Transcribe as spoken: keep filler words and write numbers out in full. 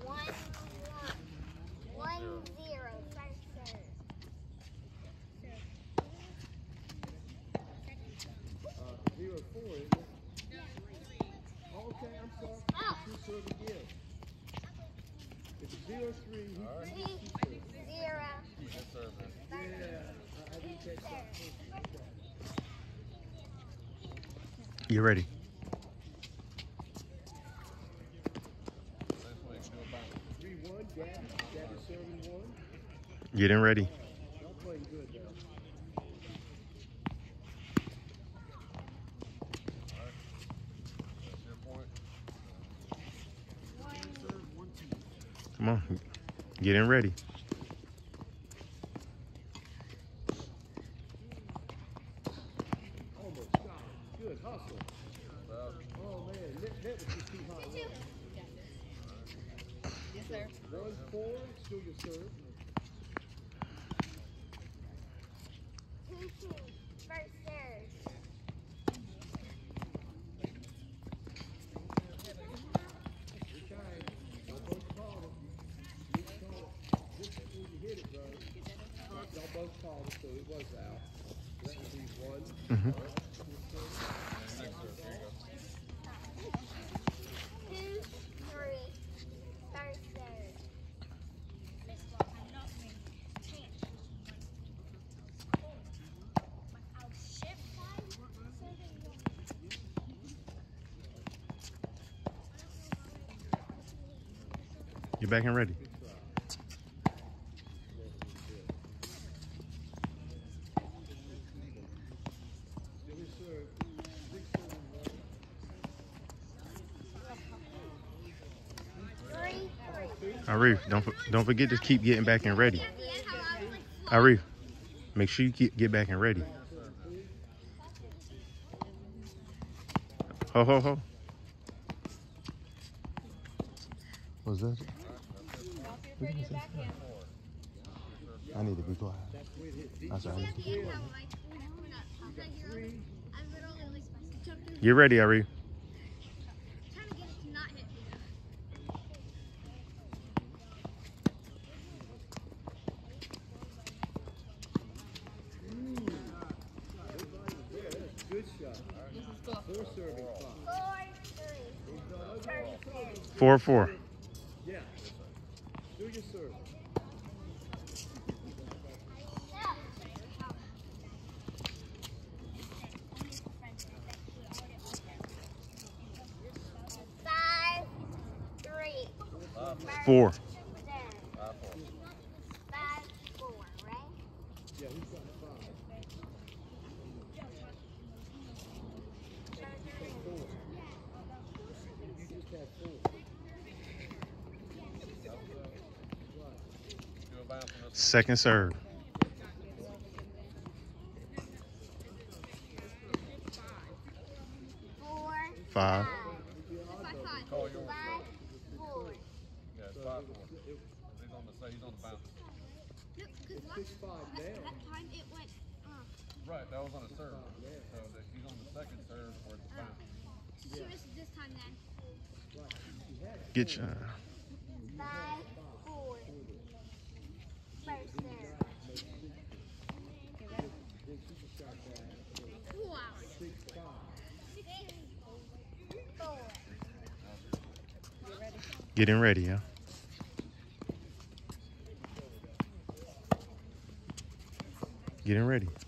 One, one, one, zero, first serve. Uh, zero, four, isn't it? Okay, I'm sorry. Oh. Two serve again. If it's zero, three, he, All right. he, he serves. Zero. Good serve, man. Yeah, I, I didn't catch that. You ready? three, one, Gabby. Gabby serving one. Getting ready. Y'all playing good now. That's your point. Come on. Getting ready. Almost got it. Good hustle. Oh man, net, net was just too high. Yes, sir. One, four, still your serve. Two, two, first serve. Good time. Y'all both called it. You called it. Just before you hit it, bro. Y'all both called it, so it was out. That would be one. Mm-hmm. All right. Next serve, here you go. Two, three, first serve. Get back and ready. Still your serve. Six, seven, one. Three, three. Arif, don't don't forget to keep getting back and ready. At the end, how I was like, Arif, make sure you keep get back and ready. Ho ho ho. What's that? I need to be quiet. That's all right. at the end, how like, when I, when I was like, you're over, I literally like jumped through. Get ready, Arif. Trying to get it to not hit me. Good shot. Four serving five. Four, three, first serve. Four four. Yeah. Do your serve. Five, three, Four. first serve. Five, four, right? Yeah, he's got five. Four. You just had four. Do a bounce on this. Second serve. Four, Five. five, five, Call yours. five, four. Yeah, it's five four. He's on the he's on the bounce. No, because Six, five now. that time it went, uh, Right, that was on a serve. So that he's on the second serve where it's bounce. she missed this time then. Get your. Five, four. First serve. Wow. Six, five. Four. Getting ready, yeah. Getting ready.